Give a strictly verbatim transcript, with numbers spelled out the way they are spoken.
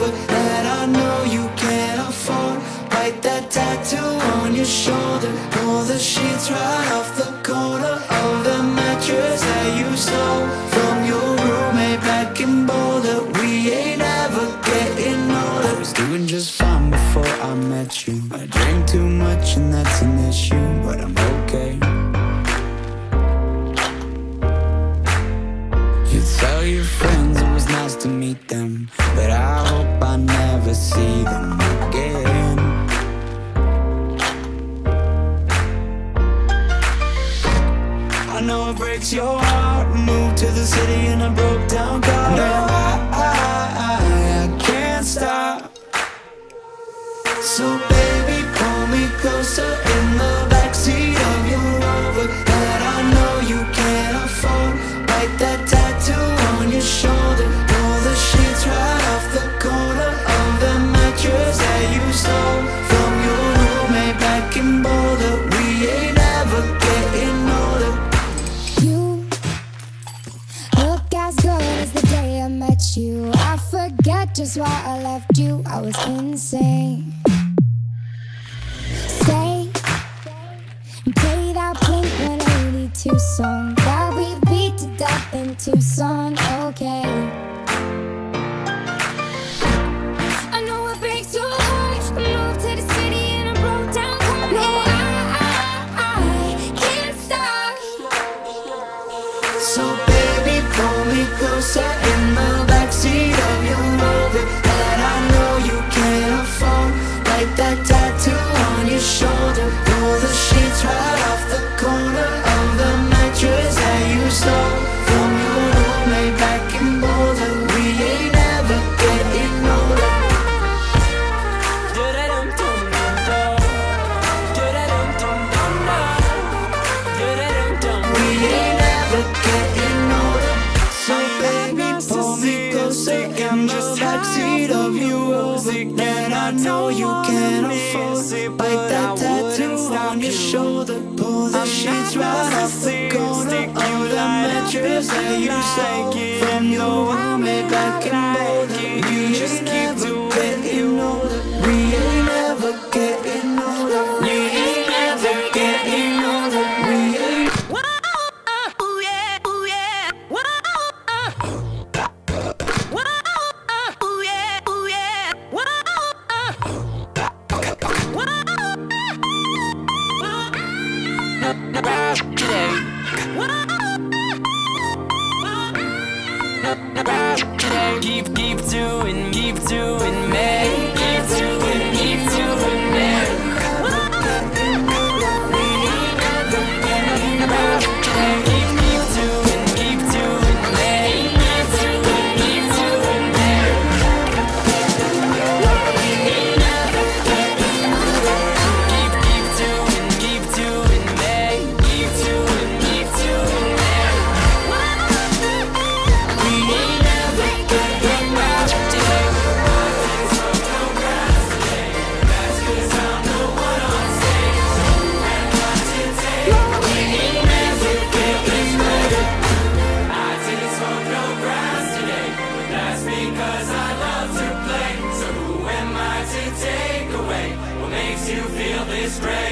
over that I know you can't afford. Bite that tattoo on your shoulder, pull the sheets right off the corner of the mattress that you stole from your roommate back in Boulder. We ain't ever getting older. I was doing just fine before I met you. I drink too much and that's an issue, but I'm okay. You tell your friends it was nice to meet them, but I hope I never see them again. I know it breaks your heart. Moved to the city in a broke down car. No, I, I, I, I can't stop. So baby, pull me closer in the backseat of your Rover that I know you can't afford. Bite that tattoo on your shoulder, pull the sheets right off the corner of the mattress that you stole from your roommate back in Boulder. We ain't ever getting older. You look as good as the day I met you. I forget just why I left you. I was insane. Stay and play that Blink one eighty-two song that we beat to death in Tucson. Okay, I know it breaks your heart. Moved to the city in a broke down car. No, I, I, I can't stop. So baby, pull me closer in the backseat of your Rover that I know you can't afford. Like that tattoo on your shoulder, pull the sheets right off the corner of the mattress that you stole from your roommate back in Boulder. We ain't ever getting older. We ain't ever getting older. So baby, pull me closer in the backseat of your Rover that I know you can't afford. Bite that tattoo on your shoulder, pull the sheets right off the corner of the mattress that you stole from your roommate back in Boulder. We ain't never getting older. We ain't never getting older. We ain't never getting older. We ain't. Keep, keep doing, keep doing me. Keep doing, keep doing me. We ain't never getting older. Keep, keep doing, keep doing me. Keep doing, keep doing me. We ain't never getting older. Keep, keep doing, keep doing me. Keep doing, keep doing me. We ain't never getting older. That's 'cause I'm the one on stage. And not today. We ain't never getting older. I didn't smoke no grass today, but that's because I love to play. So who am I to take away what makes you feel this great?